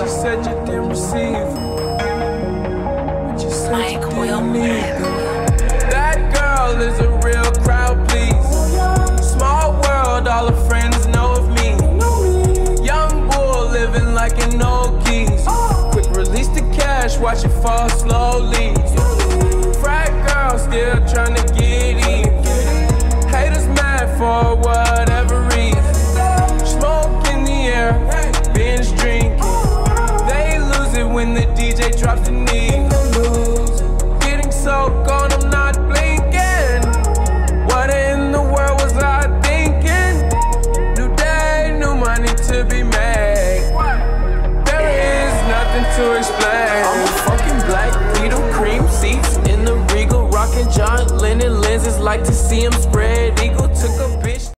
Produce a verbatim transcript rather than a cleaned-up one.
you said you didn't receive them, but you said you didn't need them. That girl is a real crowd, please. Small world, all her friends know of me. Young bull living like an old geese. Quick release the cash, watch it fall slowly. Frat girl still trying